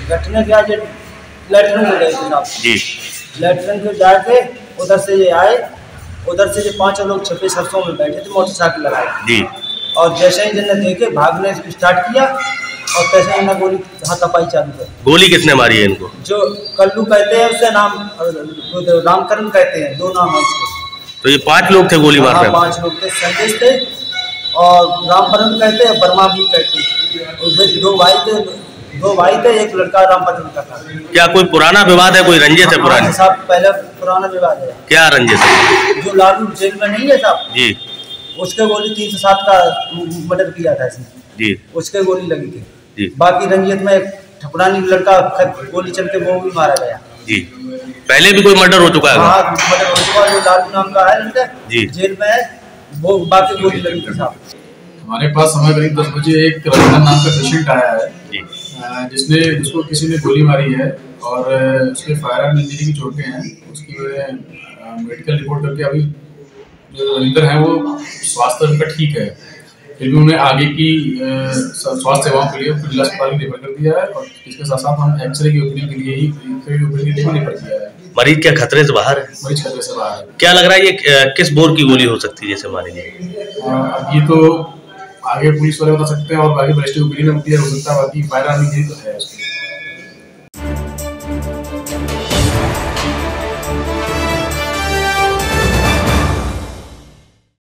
घटना क्या आज लेटरिन में गए थे साहब जी। लेटरिन में जाके उधर से ये आए, उधर से ये 5 लोग छपे सरसों में बैठे थे मोटरसाइकिल लगाए जी। और जैसे ही जिन्हें देखे भागने स्टार्ट किया और तैसे ही इन्हें गोली हाथापाई चालू कर। गोली किसने मारी है इनको? जो कल्लू कहते हैं उससे नाम रामकरण कहते हैं, 2 नाम है उसके। तो ये 5 लोग थे गोली मारने? 5 लोग थे, संदेश थे और रामकरण कहते हैं, वर्मा भी कहते हैं। 2 भाई थे, एक लड़का रामकरण का था। क्या कोई पुराना विवाद है, कोई रंजिश है पुरानी? साहब पहले पुराना विवाद है। क्या रंजिश है? जो लालू जेल में नहीं है साहब जी, उसके गोली 3 से 7 का मर्डर किया था इसने जी, उसके गोली लगी थी जी। बाकी रंजित में ठकुरानी लड़का गोली चल के वो भी मारा गया जी। पहले भी कोई मर्डर हो चुका है? हाँ मर्डर हो चुका है, जो लालू नाम का है उनका जी, जेल में है, वो बाकी गोली लगी थी साहब। हमारे पास समय करीब 10 बजे एक रंजन नाम का पेशेंट आया है जी, जिसको किसी ने गोली मारी है और उसके फायर आर्म इंजरी की चोटें हैं। उसकी मेडिकल रिपोर्ट करके अभी जो रविंदर है वो स्वास्थ्य उनका ठीक है, फिर भी उन्हें आगे की स्वास्थ्य सेवाओं के लिए जिला अस्पताल में रेफर कर दिया है और इसके साथ साथ हम एक्सरे की ओपीडी के लिए रेफर किया है। मरीज क्या खतरे से बाहर है? मरीज खतरे से बाहर है। क्या लग रहा है ये किस बोर की गोली हो सकती है जैसे मारी गई? अब ये तो आगे पुलिस वाले बता सकते हैं और बाकी बलिस्टिक ओपीडी में क्लियर हो सकता है, बाकी फायर आर्म इंजरी तो है उसकी।